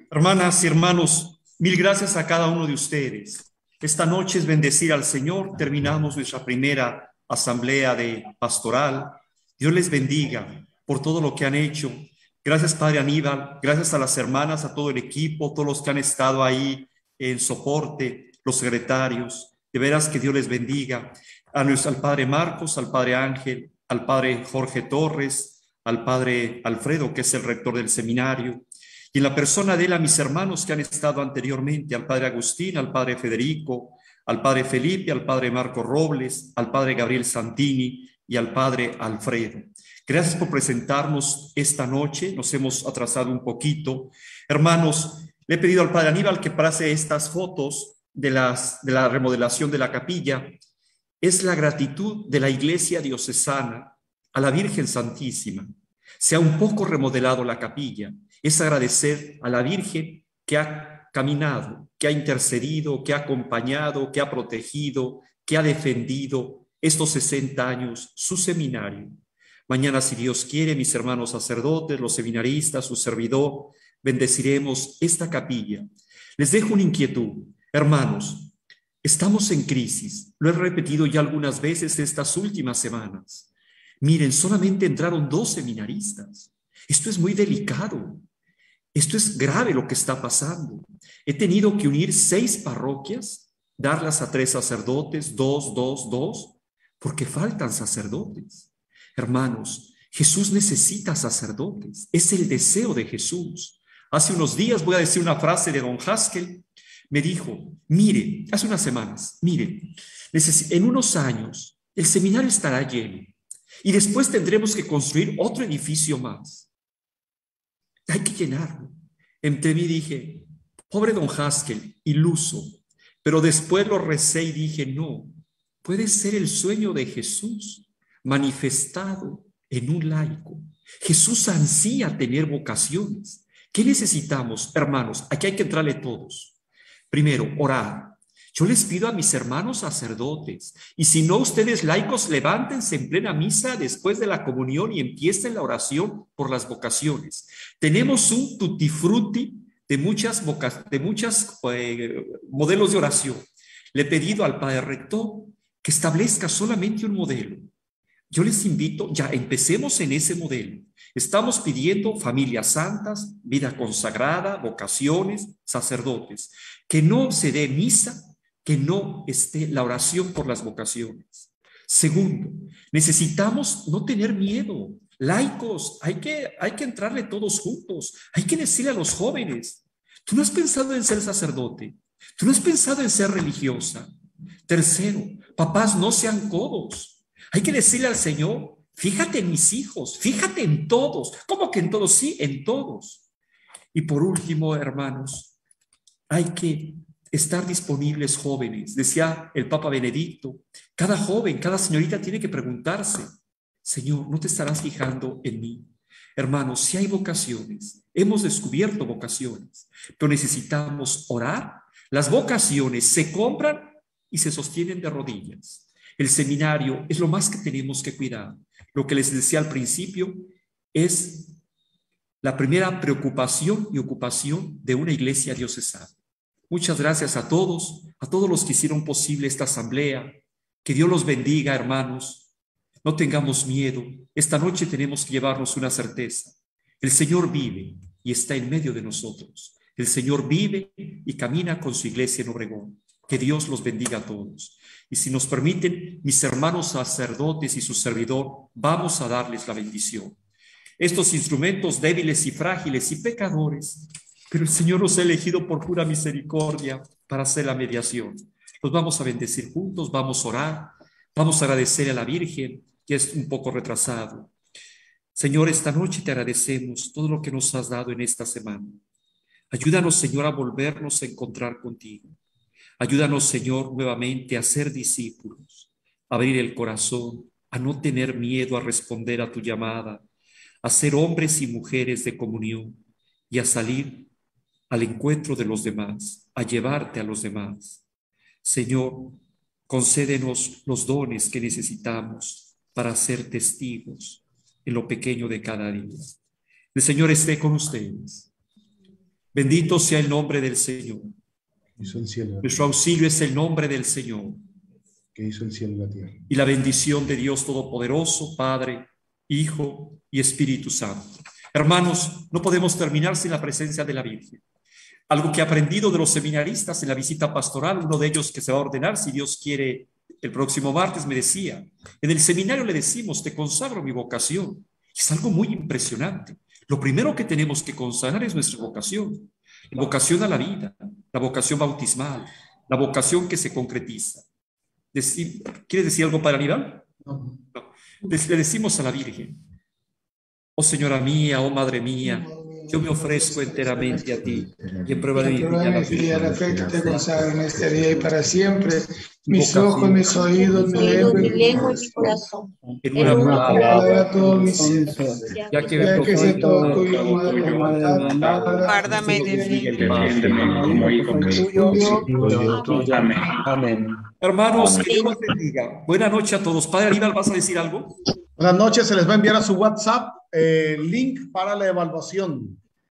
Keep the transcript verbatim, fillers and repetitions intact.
Hermanas y hermanos, mil gracias a cada uno de ustedes. Esta noche es bendecir al Señor. Terminamos nuestra primera asamblea de pastoral. Dios les bendiga por todo lo que han hecho. Gracias, Padre Aníbal. Gracias a las hermanas, a todo el equipo, todos los que han estado ahí en soporte, los secretarios. De veras que Dios les bendiga. A nuestro, al Padre Marcos, al Padre Ángel, al Padre Jorge Torres, al Padre Alfredo, que es el rector del seminario. Y en la persona de él, a mis hermanos que han estado anteriormente, al padre Agustín, al padre Federico, al padre Felipe, al padre Marco Robles, al padre Gabriel Santini y al padre Alfredo. Gracias por presentarnos esta noche. Nos hemos atrasado un poquito. Hermanos, le he pedido al padre Aníbal que pase estas fotos de, las, de la remodelación de la capilla. Es la gratitud de la Iglesia Diocesana a la Virgen Santísima. Se ha un poco remodelado la capilla. Es agradecer a la Virgen que ha caminado, que ha intercedido, que ha acompañado, que ha protegido, que ha defendido estos sesenta años su seminario. Mañana, si Dios quiere, mis hermanos sacerdotes, los seminaristas, su servidor, bendeciremos esta capilla. Les dejo una inquietud. Hermanos, estamos en crisis. Lo he repetido ya algunas veces estas últimas semanas. Miren, solamente entraron dos seminaristas. Esto es muy delicado. Esto es grave lo que está pasando. He tenido que unir seis parroquias, darlas a tres sacerdotes, dos, dos, dos, porque faltan sacerdotes. Hermanos, Jesús necesita sacerdotes. Es el deseo de Jesús. Hace unos días, voy a decir una frase de don Haskell, me dijo, mire, hace unas semanas, mire, en unos años el seminario estará lleno y después tendremos que construir otro edificio más. Hay que llenarlo. Entre mí dije, pobre don Haskell, iluso, pero después lo recé y dije, no, puede ser el sueño de Jesús manifestado en un laico. Jesús ansía tener vocaciones. ¿Qué necesitamos, hermanos? Aquí hay que entrarle todos. Primero, orar. Yo les pido a mis hermanos sacerdotes, y si no ustedes laicos, levántense en plena misa después de la comunión y empiecen la oración por las vocaciones. Tenemos un tutti frutti de muchas, voca de muchas eh, modelos de oración. Le he pedido al padre rector que establezca solamente un modelo. Yo les invito, ya empecemos en ese modelo. Estamos pidiendo familias santas, vida consagrada, vocaciones, sacerdotes. Que no se dé misa, que no esté la oración por las vocaciones. Segundo, necesitamos no tener miedo. Laicos, hay que, hay que entrarle todos juntos. Hay que decirle a los jóvenes, tú no has pensado en ser sacerdote, tú no has pensado en ser religiosa. Tercero, papás, no sean codos. Hay que decirle al Señor, fíjate en mis hijos, fíjate en todos. ¿Cómo que en todos? Sí, en todos. Y por último, hermanos, hay que estar disponibles jóvenes. Decía el Papa Benedicto, cada joven, cada señorita tiene que preguntarse, Señor, ¿no te estarás fijando en mí? Hermanos, si hay vocaciones, hemos descubierto vocaciones, pero necesitamos orar. Las vocaciones se compran y se sostienen de rodillas. El seminario es lo más que tenemos que cuidar. Lo que les decía al principio es la primera preocupación y ocupación de una iglesia diocesana. Muchas gracias a todos, a todos los que hicieron posible esta asamblea. Que Dios los bendiga, hermanos. No tengamos miedo. Esta noche tenemos que llevarnos una certeza. El Señor vive y está en medio de nosotros. El Señor vive y camina con su iglesia en Obregón. Que Dios los bendiga a todos. Y si nos permiten, mis hermanos sacerdotes y su servidor, vamos a darles la bendición. Estos instrumentos débiles y frágiles y pecadores, pero el Señor nos ha elegido por pura misericordia para hacer la mediación. Los vamos a bendecir juntos, vamos a orar, vamos a agradecer a la Virgen, que es un poco retrasado. Señor, esta noche te agradecemos todo lo que nos has dado en esta semana. Ayúdanos, Señor, a volvernos a encontrar contigo. Ayúdanos, Señor, nuevamente a ser discípulos, a abrir el corazón, a no tener miedo a responder a tu llamada, a ser hombres y mujeres de comunión y a salir al encuentro de los demás, a llevarte a los demás. Señor, concédenos los dones que necesitamos para ser testigos en lo pequeño de cada día. El Señor esté con ustedes. Bendito sea el nombre del Señor. Hizo el cielo, Nuestro auxilio es el nombre del Señor. que hizo el cielo y la tierra. Y la bendición de Dios Todopoderoso, Padre, Hijo y Espíritu Santo. Hermanos, no podemos terminar sin la presencia de la Virgen. Algo que he aprendido de los seminaristas en la visita pastoral, uno de ellos que se va a ordenar, si Dios quiere, el próximo martes, me decía, en el seminario le decimos, te consagro mi vocación. Es algo muy impresionante. Lo primero que tenemos que consagrar es nuestra vocación. La vocación a la vida, la vocación bautismal, la vocación que se concretiza. Decir, ¿quieres decir algo para Aníbal? No. Le decimos a la Virgen, oh Señora mía, oh Madre mía, yo me ofrezco enteramente a ti y en prueba de mi vida, la fe que te consagro en este día y para siempre, mis ojos, mis oídos, mi lengua y mi corazón. En una palabra, todo mi ser. Ya que Ya que sé todo tuyo, Madre, guárdame y defiéndeme como hijo tuyo. Amén. Hermanos, que Dios los bendiga. Buenas noches a todos. Padre Aníbal, ¿vas a decir algo? Buenas noches, se les va a enviar a su WhatsApp el link para la evaluación.